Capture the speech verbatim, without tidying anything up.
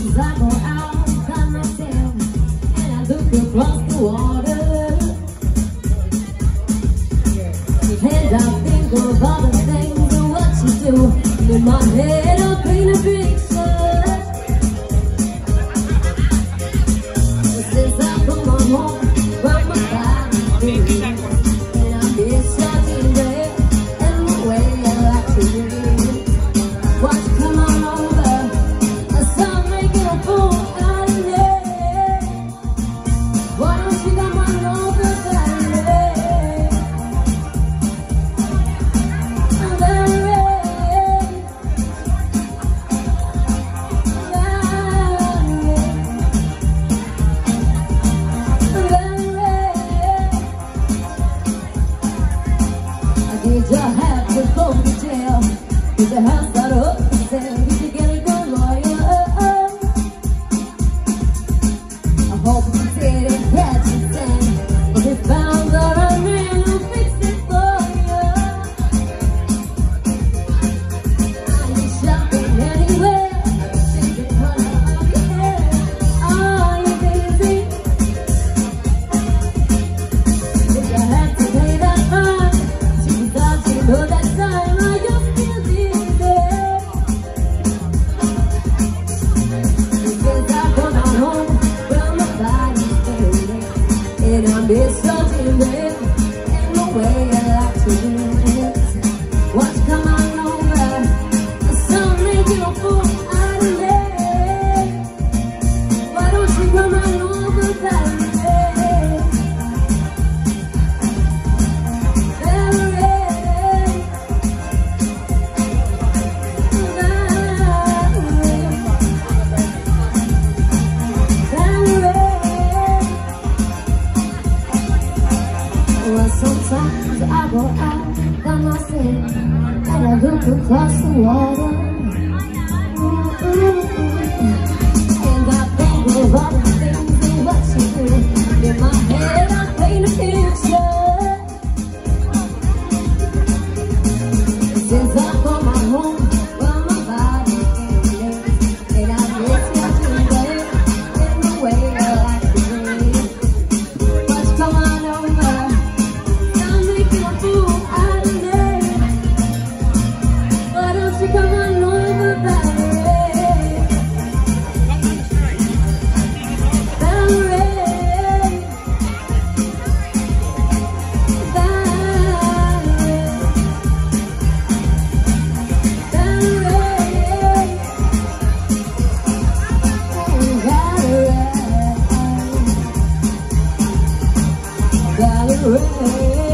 Sometimes I go out by myself and I look across the water, and I think of all the things and what you do. In my head I paint a picture. Since I come on home from my body, and I miss your red and the way I like to live. Why don't you come on over and start making a fool out of me? Why don't you come on over, baby? Did you have to go to jail? Did the house start up for sale? Did you get a good lawyer? I hope you didn't catch it then, but we found the right man who fixed it for you. Are you shopping anywhere? Did you cut off your hair? Are you busy? Did you have to pay that fine? Know that time I just feel this day. Since I come out home from my body's dirty, and I miss something there and the way I like to live. Why don't you come on over and start making a fool out of me? Why don't you come on over, baby? Sometimes I go out by myself and I look across the water, and I think of all the things and what you do. In my head I paint a picture. Since I come on home from my body, and I miss watching there in the way I like to live. But come on over, come on over, baby. Valerie, Valerie, Valerie, Valerie.